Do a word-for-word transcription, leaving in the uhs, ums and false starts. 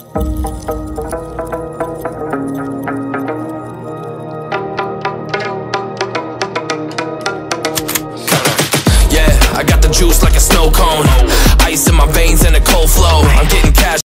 I got the juice like a snow cone, ice in my veins and a cold flow. I'm getting cash.